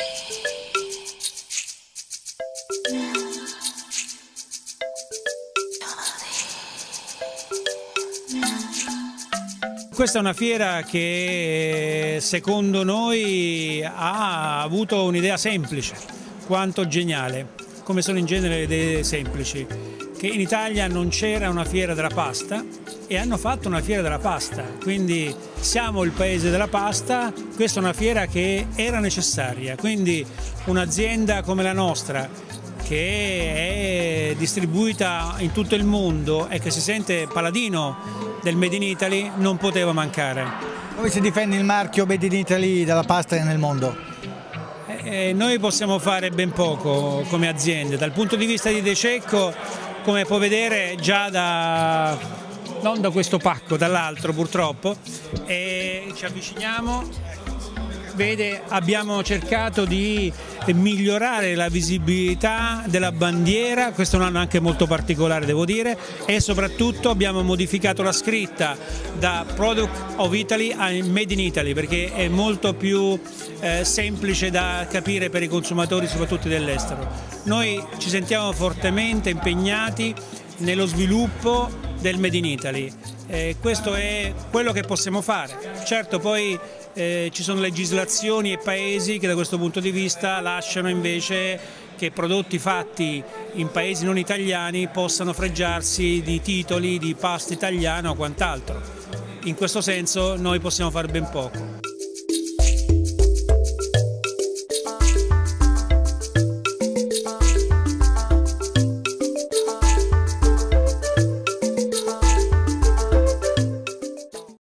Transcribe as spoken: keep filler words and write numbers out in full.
Questa è una fiera che secondo noi ha avuto un'idea semplice, quanto geniale, come sono in genere le idee semplici, che in Italia non c'era una fiera della pasta e hanno fatto una fiera della pasta, quindi siamo il paese della pasta, questa è una fiera che era necessaria, quindi un'azienda come la nostra, che è distribuita in tutto il mondo e che si sente paladino del Made in Italy, non poteva mancare. Come si difende il marchio Made in Italy della pasta nel mondo? Eh, noi possiamo fare ben poco come aziende. Dal punto di vista di De Cecco, come può vedere già da, non da questo pacco, dall'altro purtroppo, e ci avviciniamo. Vede, abbiamo cercato di migliorare la visibilità della bandiera, questo è un anno anche molto particolare devo dire, e soprattutto abbiamo modificato la scritta da Product of Italy a Made in Italy perché è molto più eh, semplice da capire per i consumatori soprattutto dell'estero. Noi ci sentiamo fortemente impegnati nello sviluppo del Made in Italy. Eh, questo è quello che possiamo fare. Certo poi eh, ci sono legislazioni e paesi che da questo punto di vista lasciano invece che prodotti fatti in paesi non italiani possano fregiarsi di titoli di pasta italiana o quant'altro. In questo senso noi possiamo fare ben poco.